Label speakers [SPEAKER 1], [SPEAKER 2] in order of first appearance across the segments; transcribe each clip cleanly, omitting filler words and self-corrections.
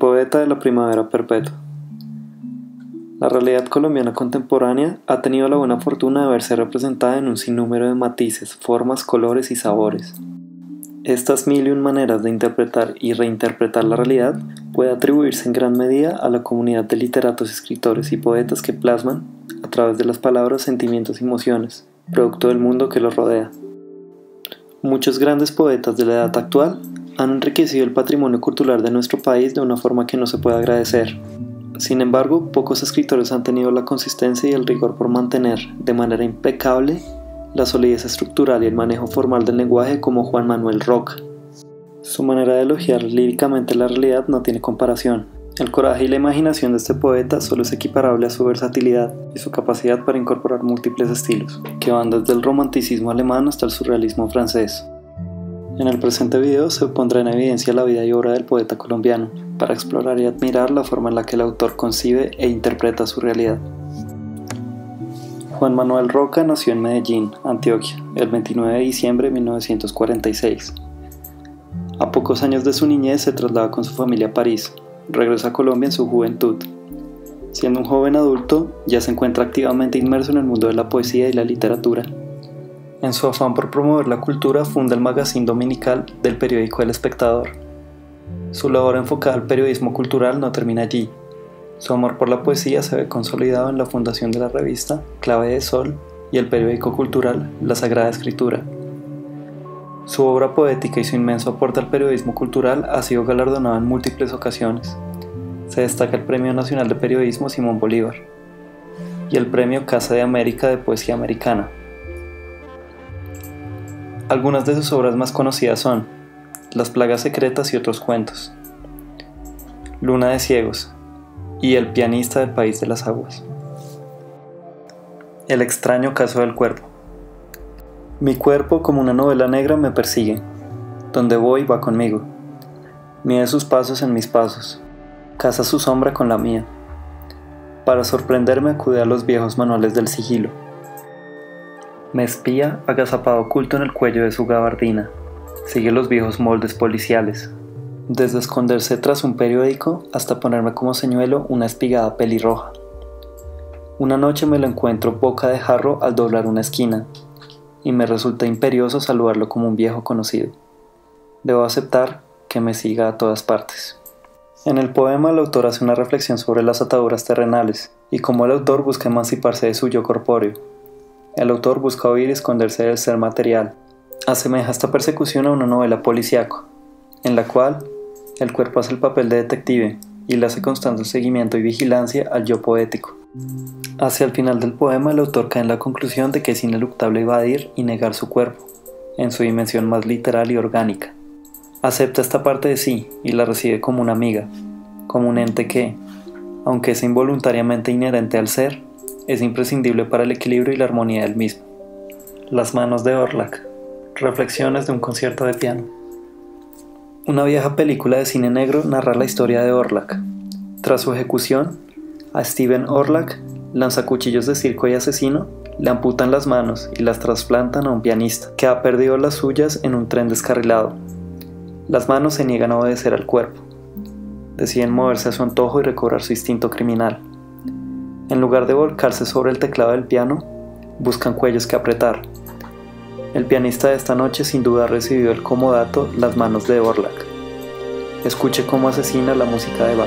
[SPEAKER 1] poeta de la primavera perpetua. La realidad colombiana contemporánea ha tenido la buena fortuna de verse representada en un sinnúmero de matices, formas, colores y sabores. Estas mil y un maneras de interpretar y reinterpretar la realidad puede atribuirse en gran medida a la comunidad de literatos, escritores y poetas que plasman, a través de las palabras, sentimientos y emociones, producto del mundo que los rodea. Muchos grandes poetas de la edad actual han enriquecido el patrimonio cultural de nuestro país de una forma que no se puede agradecer. Sin embargo, pocos escritores han tenido la consistencia y el rigor por mantener, de manera impecable, la solidez estructural y el manejo formal del lenguaje como Juan Manuel Roca. Su manera de elogiar líricamente la realidad no tiene comparación. El coraje y la imaginación de este poeta solo es equiparable a su versatilidad y su capacidad para incorporar múltiples estilos, que van desde el romanticismo alemán hasta el surrealismo francés. En el presente video se pondrá en evidencia la vida y obra del poeta colombiano, para explorar y admirar la forma en la que el autor concibe e interpreta su realidad. Juan Manuel Roca nació en Medellín, Antioquia, el 29 de diciembre de 1946. A pocos años de su niñez se traslada con su familia a París. Regresa a Colombia en su juventud. Siendo un joven adulto, ya se encuentra activamente inmerso en el mundo de la poesía y la literatura. En su afán por promover la cultura, funda el magazine dominical del periódico El Espectador. Su labor enfocada al periodismo cultural no termina allí. Su amor por la poesía se ve consolidado en la fundación de la revista Clave de Sol y el periódico cultural La Sagrada Escritura. Su obra poética y su inmenso aporte al periodismo cultural ha sido galardonado en múltiples ocasiones. Se destaca el Premio Nacional de Periodismo Simón Bolívar y el Premio Casa de América de Poesía Americana. Algunas de sus obras más conocidas son Las Plagas Secretas y otros cuentos, Luna de Ciegos y El pianista del País de las Aguas. El extraño caso del cuerpo. Mi cuerpo, como una novela negra, me persigue. Donde voy, va conmigo. Mide sus pasos en mis pasos. Casa su sombra con la mía. Para sorprenderme acude a los viejos manuales del sigilo. Me espía, agazapado oculto en el cuello de su gabardina. Sigue los viejos moldes policiales. Desde esconderse tras un periódico hasta ponerme como señuelo una espigada pelirroja. Una noche me lo encuentro boca de jarro al doblar una esquina, y me resulta imperioso saludarlo como un viejo conocido. Debo aceptar que me siga a todas partes. En el poema el autor hace una reflexión sobre las ataduras terrenales y cómo el autor busca emanciparse de su yo corpóreo. El autor busca huir y esconderse del ser material. Asemeja esta persecución a una novela policíaco, en la cual el cuerpo hace el papel de detective y le hace constante seguimiento y vigilancia al yo poético. Hacia el final del poema el autor cae en la conclusión de que es ineluctable evadir y negar su cuerpo, en su dimensión más literal y orgánica. Acepta esta parte de sí y la recibe como una amiga, como un ente que, aunque es involuntariamente inherente al ser, es imprescindible para el equilibrio y la armonía del mismo. Las manos de Orlac. Reflexiones de un concierto de piano. Una vieja película de cine negro narra la historia de Orlac. Tras su ejecución, a Stephen Orlac, lanzacuchillos de circo y asesino, le amputan las manos y las trasplantan a un pianista que ha perdido las suyas en un tren descarrilado. Las manos se niegan a obedecer al cuerpo. Deciden moverse a su antojo y recobrar su instinto criminal. En lugar de volcarse sobre el teclado del piano, buscan cuellos que apretar. El pianista de esta noche sin duda ha recibido el comodato Las manos de Orlac. Escuche cómo asesina la música de Bach.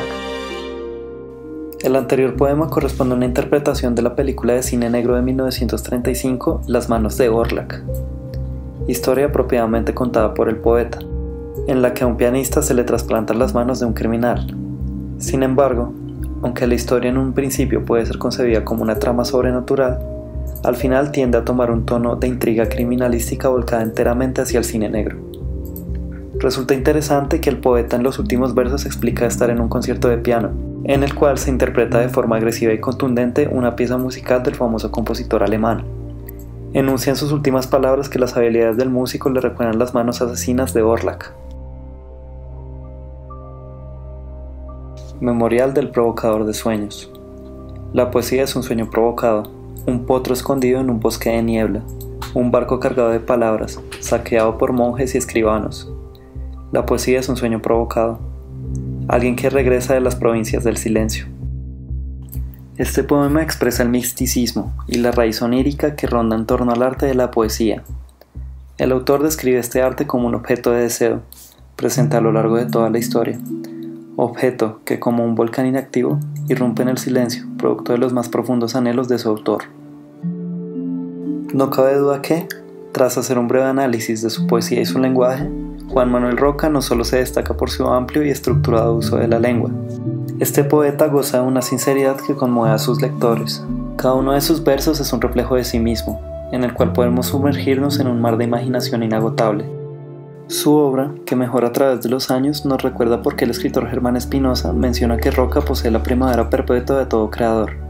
[SPEAKER 1] El anterior poema corresponde a una interpretación de la película de cine negro de 1935, Las manos de Orlac, historia propiamente contada por el poeta, en la que a un pianista se le trasplantan las manos de un criminal. Sin embargo, aunque la historia en un principio puede ser concebida como una trama sobrenatural, al final tiende a tomar un tono de intriga criminalística volcada enteramente hacia el cine negro. Resulta interesante que el poeta en los últimos versos explica estar en un concierto de piano, en el cual se interpreta de forma agresiva y contundente una pieza musical del famoso compositor alemán. Enuncia en sus últimas palabras que las habilidades del músico le recuerdan las manos asesinas de Orlac. Memorial del provocador de sueños. La poesía es un sueño provocado, un potro escondido en un bosque de niebla, un barco cargado de palabras, saqueado por monjes y escribanos. La poesía es un sueño provocado. alguien que regresa de las provincias del silencio. Este poema expresa el misticismo y la raíz onírica que ronda en torno al arte de la poesía. El autor describe este arte como un objeto de deseo, presente a lo largo de toda la historia. Objeto que, como un volcán inactivo, irrumpe en el silencio, producto de los más profundos anhelos de su autor. No cabe duda que, tras hacer un breve análisis de su poesía y su lenguaje, Juan Manuel Roca no solo se destaca por su amplio y estructurado uso de la lengua. Este poeta goza de una sinceridad que conmueve a sus lectores. Cada uno de sus versos es un reflejo de sí mismo, en el cual podemos sumergirnos en un mar de imaginación inagotable. Su obra, que mejora a través de los años, nos recuerda por qué el escritor Germán Espinosa menciona que Roca posee la primavera perpetua de todo creador.